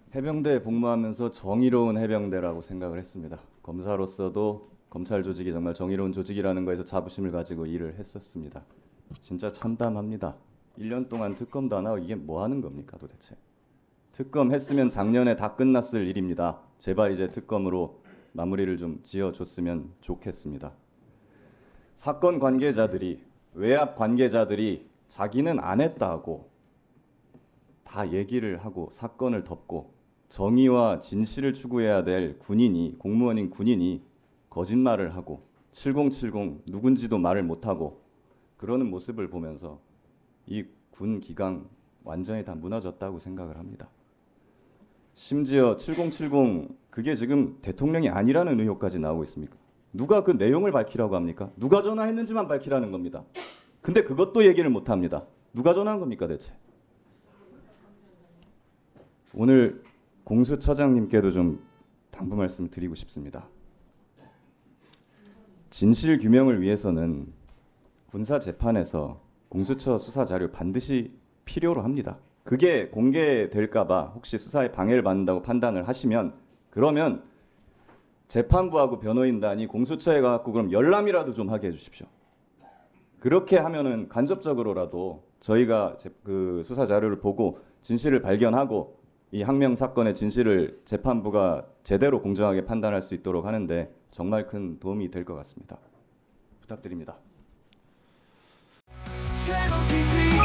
해병대에 복무하면서 정의로운 해병대라고 생각을 했습니다. 검사로서도 검찰 조직이 정말 정의로운 조직이라는 거에서 자부심을 가지고 일을 했었습니다. 진짜 참담합니다. 1년 동안 특검도 안 하고 이게 뭐 하는 겁니까 도대체. 특검 했으면 작년에 다 끝났을 일입니다. 제발 이제 특검으로 마무리를 좀 지어줬으면 좋겠습니다. 사건 관계자들이, 외압 관계자들이 자기는 안 했다고 다 얘기를 하고 사건을 덮고 정의와 진실을 추구해야 될 군인이, 공무원인 군인이 거짓말을 하고 7070 누군지도 말을 못하고 그러는 모습을 보면서 이 군 기강 완전히 다 무너졌다고 생각을 합니다. 심지어 7070 그게 지금 대통령이 아니라는 의혹까지 나오고 있습니까? 누가 그 내용을 밝히라고 합니까? 누가 전화했는지만 밝히라는 겁니다. 근데 그것도 얘기를 못 합니다. 누가 전화한 겁니까 대체? 오늘 공수처장님께도 좀 당부 말씀을 드리고 싶습니다. 진실 규명을 위해서는 군사 재판에서 공수처 수사 자료 반드시 필요로 합니다. 그게 공개될까봐 혹시 수사에 방해를 받는다고 판단을 하시면 그러면 재판부하고 변호인단이 공수처에 가갖고 그럼 열람이라도 좀 하게 해주십시오. 그렇게 하면은 간접적으로라도 저희가 그 수사 자료를 보고 진실을 발견하고 이 항명 사건의 진실을 재판부가 제대로 공정하게 판단할 수 있도록 하는데 정말 큰 도움이 될 것 같습니다. 부탁드립니다.